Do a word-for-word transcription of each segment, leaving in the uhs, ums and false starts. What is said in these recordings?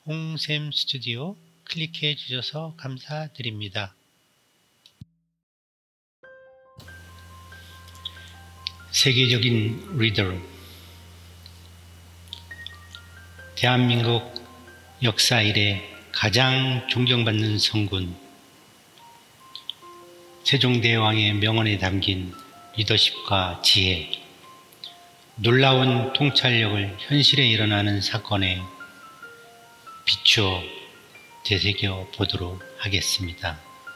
홍샘 스튜디오 클릭해 주셔서 감사드립니다. 세계적인 리더, 대한민국 역사 이래 가장 존경받는 성군, 세종대왕의 명언에 담긴 리더십과 지혜, 놀라운 통찰력을 현실에 일어나는 사건에 비추어 되새겨 보도록 하겠습니다.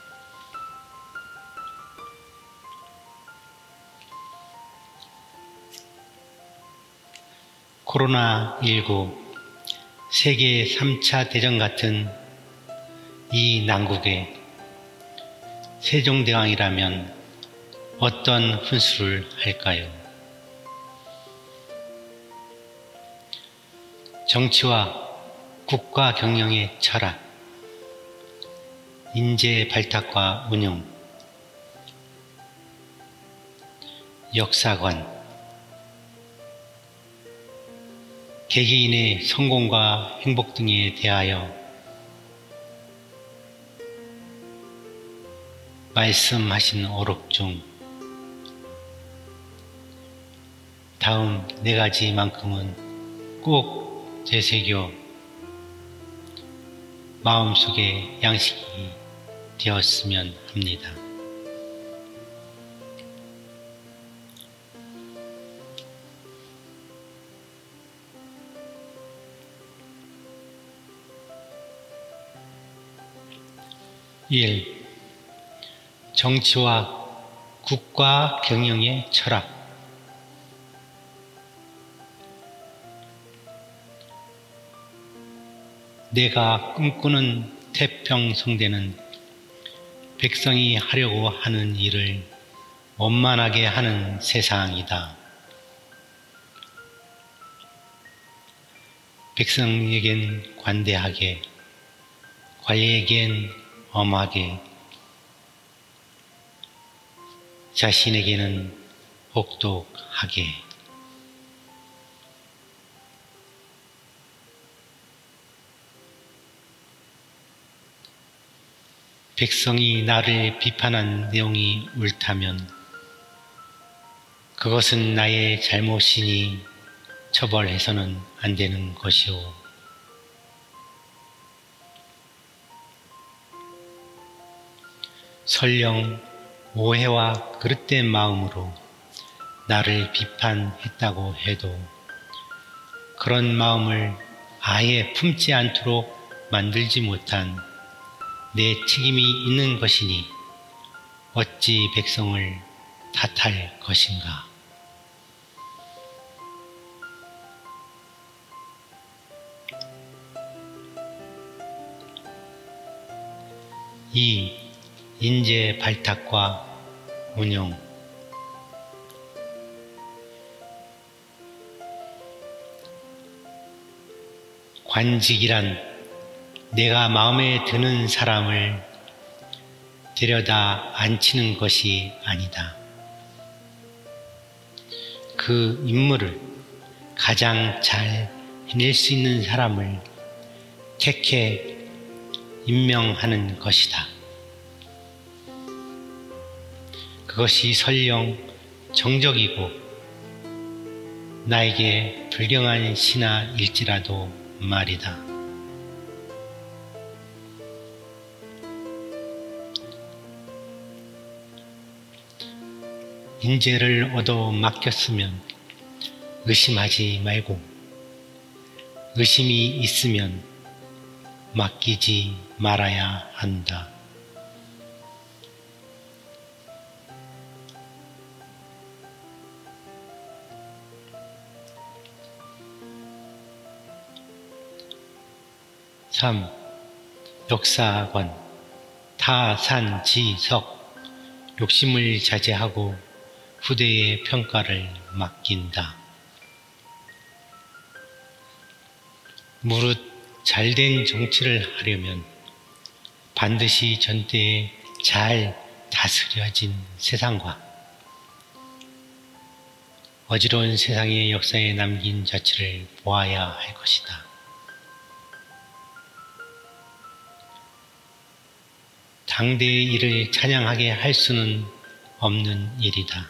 코로나 일구, 세계 삼 차 대전 같은 이 난국에 세종대왕이라면 어떤 훈수를 할까요? 정치와 국가 경영의 철학, 인재 발탁과 운영, 역사관, 개개인의 성공과 행복 등에 대하여 말씀하신 어록 중 다음 네 가지만큼은 꼭 되새겨 마음속에 양식이 되었으면 합니다. 일. 정치와 국가 경영의 철학. 내가 꿈꾸는 태평성대는 백성이 하려고 하는 일을 원만하게 하는 세상이다. 백성에겐 관대하게, 관리에겐 엄하게, 자신에게는 혹독하게. 백성이 나를 비판한 내용이 옳다면 그것은 나의 잘못이니 처벌해서는 안 되는 것이오. 설령 오해와 그릇된 마음으로 나를 비판했다고 해도 그런 마음을 아예 품지 않도록 만들지 못한 내 책임이 있는 것이니 어찌 백성을 탓할 것인가. 이. 인재 발탁과 운영. 관직이란 내가 마음에 드는 사람을 데려다 앉히는 것이 아니다. 그 임무를 가장 잘 해낼 수 있는 사람을 택해 임명하는 것이다. 그것이 설령 정적이고 나에게 불경한 신하일지라도 말이다. 인재를 얻어 맡겼으면 의심하지 말고 의심이 있으면 맡기지 말아야 한다. 삼. 역사관, 타산지석, 욕심을 자제하고 후대의 평가를 맡긴다. 무릇 잘된 정치를 하려면 반드시 전대에 잘 다스려진 세상과 어지러운 세상의 역사에 남긴 자취를 보아야 할 것이다. 상대의 일을 찬양하게 할 수는 없는 일이다.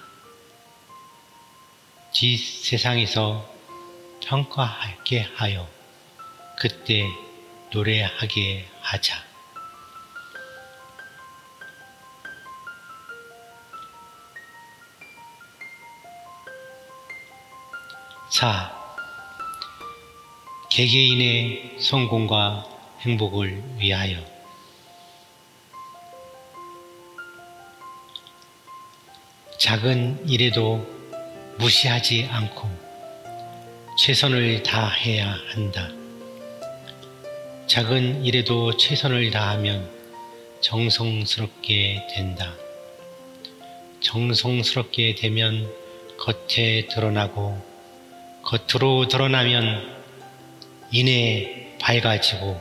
뒷 세상에서 평가하게 하여 그때 노래하게 하자. 사. 개개인의 성공과 행복을 위하여. 작은 일에도 무시하지 않고 최선을 다해야 한다. 작은 일에도 최선을 다하면 정성스럽게 된다. 정성스럽게 되면 겉에 드러나고 겉으로 드러나면 이내 밝아지고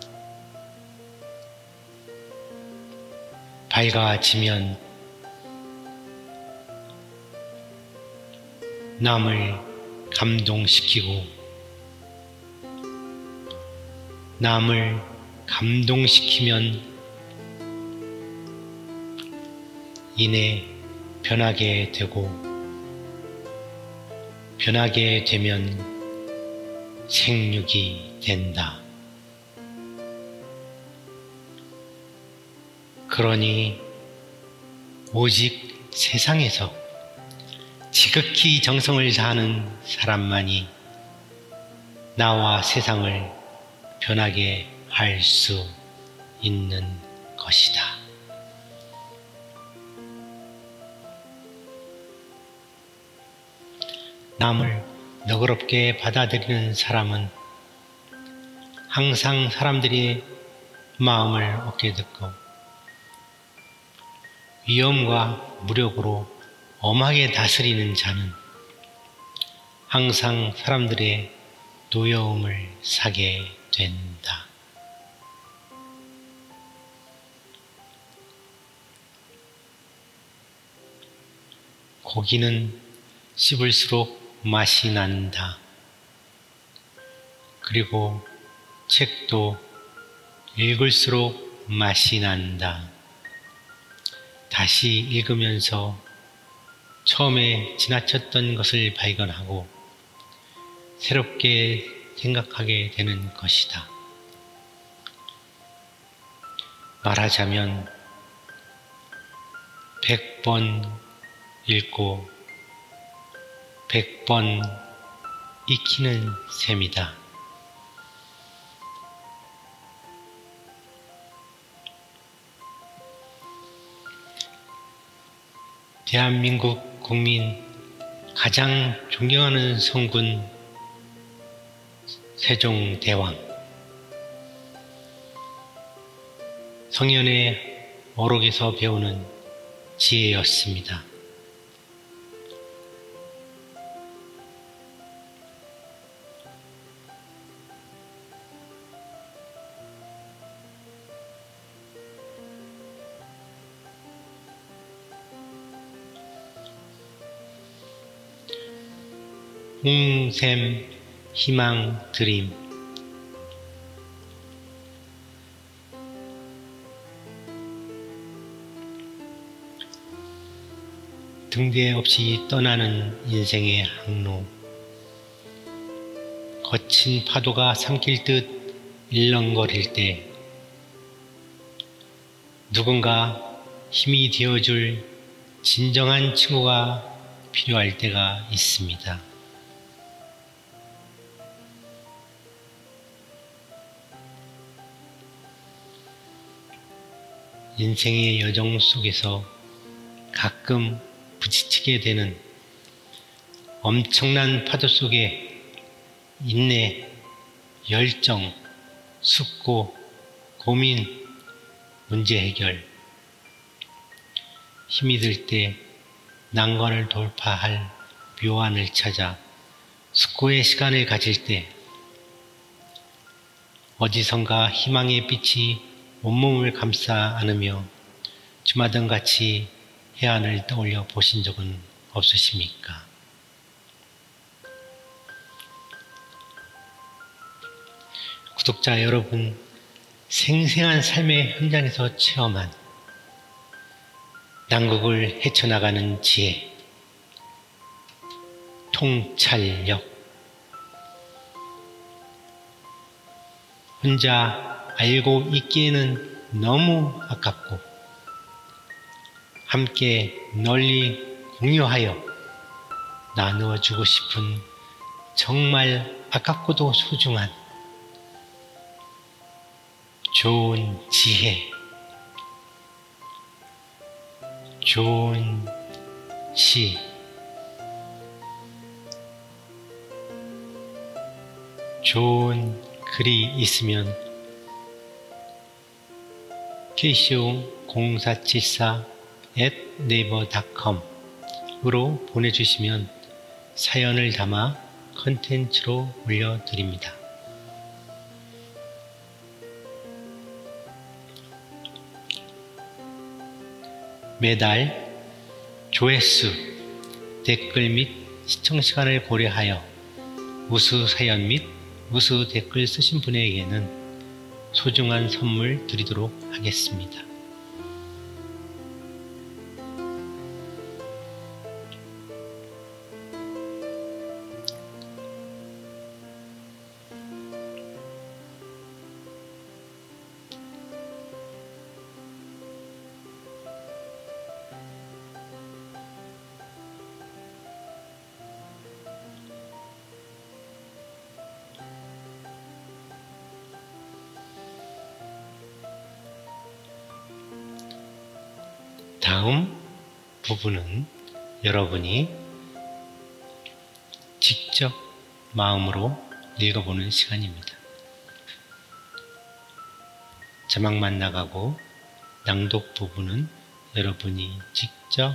밝아지면 남을 감동시키고 남을 감동시키면 이내 변하게 되고 변하게 되면 생육이 된다. 그러니 오직 세상에서 지극히 정성을 다하는 사람만이 나와 세상을 변하게 할 수 있는 것이다. 남을 너그럽게 받아들이는 사람은 항상 사람들이 마음을 얻게 듣고 위엄과 무력으로 엄하게 다스리는 자는 항상 사람들의 노여움을 사게 된다. 고기는 씹을수록 맛이 난다. 그리고 책도 읽을수록 맛이 난다. 다시 읽으면서 처음에 지나쳤던 것을 발견하고 새롭게 생각하게 되는 것이다. 말하자면 백 번 읽고 백 번 익히는 셈이다. 대한민국 국민 가장 존경하는 성군 세종대왕, 성현의 어록에서 배우는 지혜였습니다. 홍샘 희망 드림. 등대 없이 떠나는 인생의 항로. 거친 파도가 삼킬 듯 일렁거릴 때 누군가 힘이 되어줄 진정한 친구가 필요할 때가 있습니다. 인생의 여정 속에서 가끔 부딪히게 되는 엄청난 파도 속에 인내, 열정, 숙고, 고민, 문제 해결, 힘이 들 때 난관을 돌파할 묘안을 찾아 숙고의 시간을 가질 때 어디선가 희망의 빛이 온몸을 감싸 안으며 주마등같이 해안을 떠올려 보신 적은 없으십니까? 구독자 여러분, 생생한 삶의 현장에서 체험한 난국을 헤쳐나가는 지혜, 통찰력. 혼자 알고 있기에는 너무 아깝고 함께 널리 공유하여 나누어 주고 싶은 정말 아깝고도 소중한 좋은 지혜, 좋은 시, 좋은 글이 있으면 케이씨오 공사칠사 앳 네이버 닷컴으로 보내주시면 사연을 담아 컨텐츠로 올려드립니다. 매달 조회수, 댓글 및 시청 시간을 고려하여 우수 사연 및 우수 댓글 쓰신 분에게는 소중한 선물 드리도록 하겠습니다. 다음 부분은 여러분이 직접 마음으로 읽어보는 시간입니다. 자막만 나가고 낭독 부분은 여러분이 직접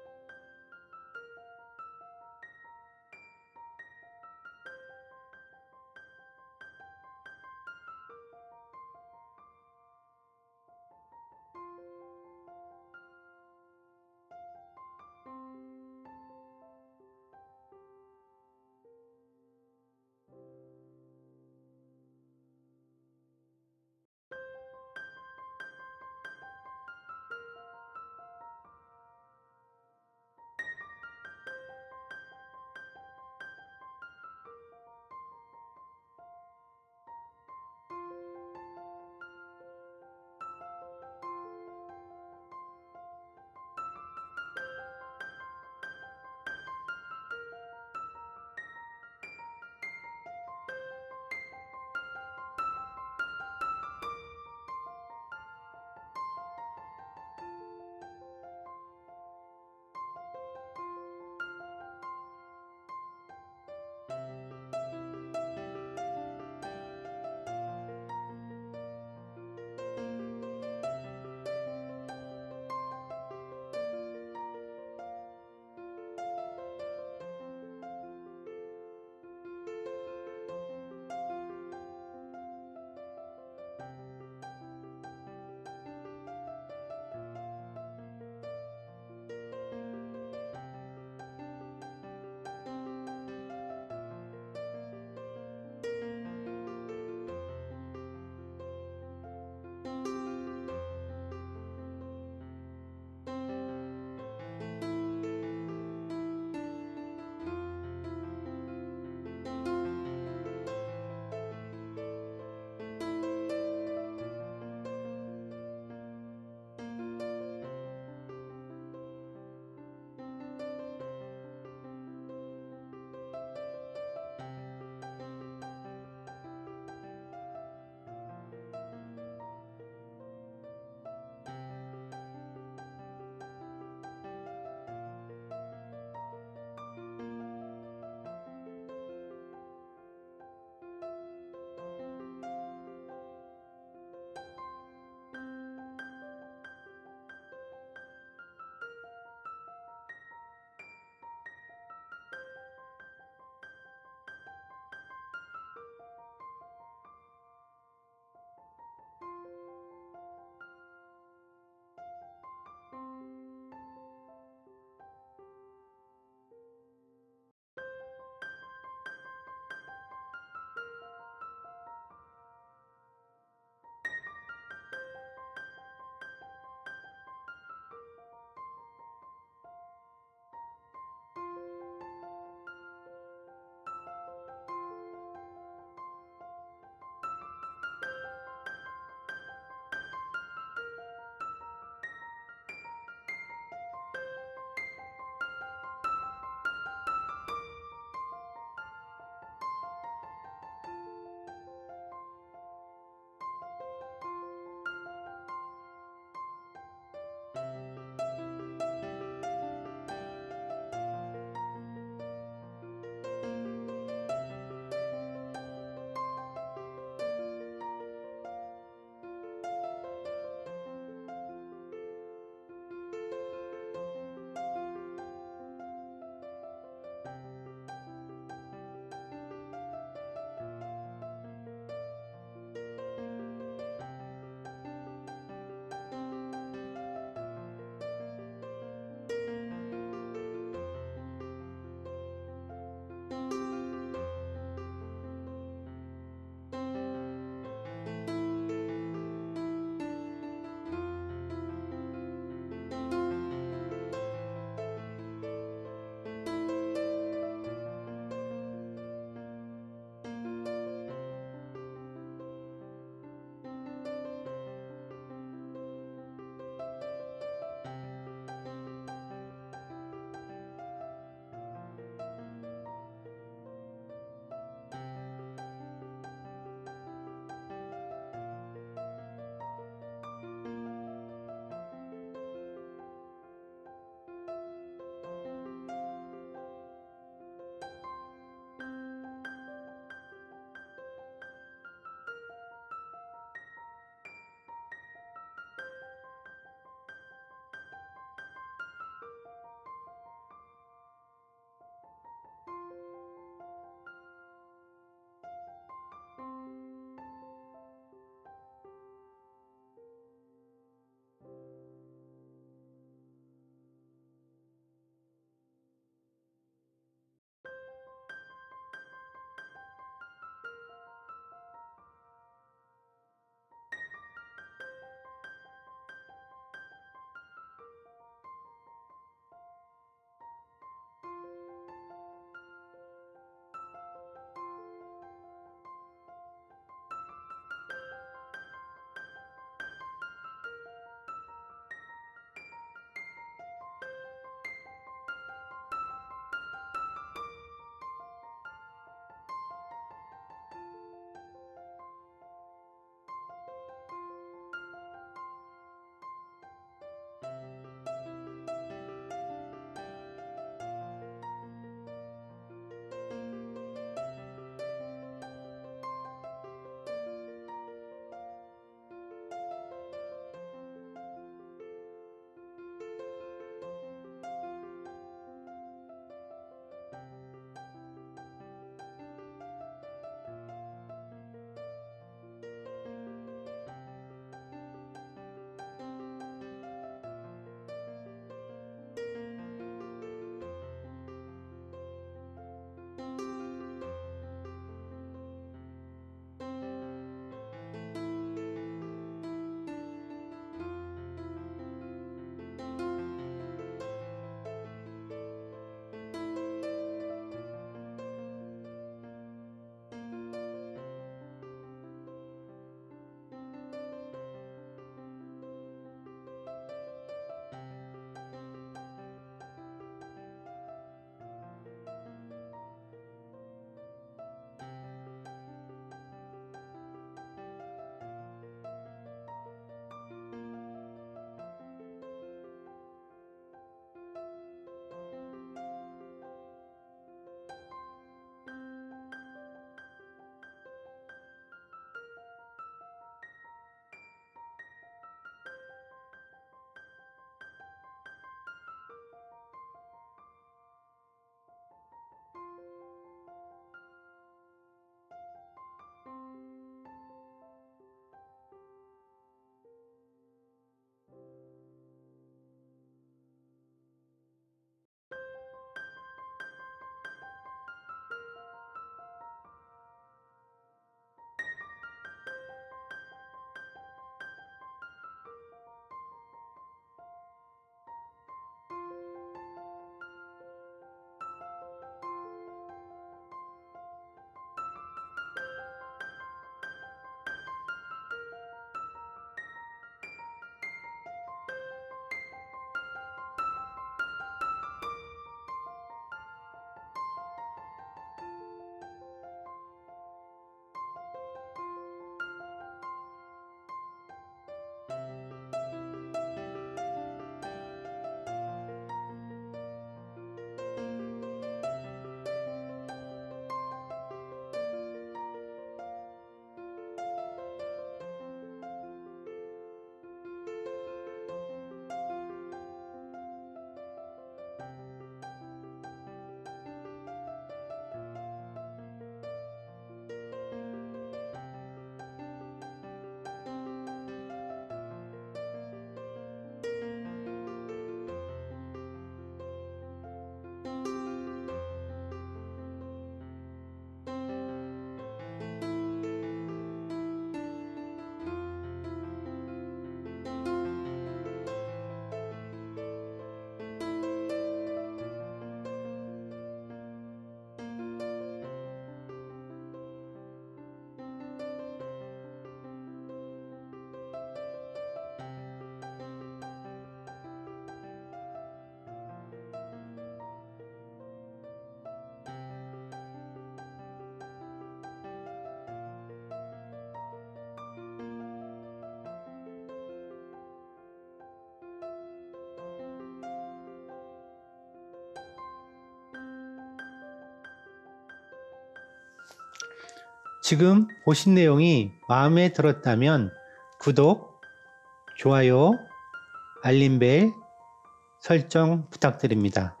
지금 보신 내용이 마음에 들었다면 구독, 좋아요, 알림벨 설정 부탁드립니다.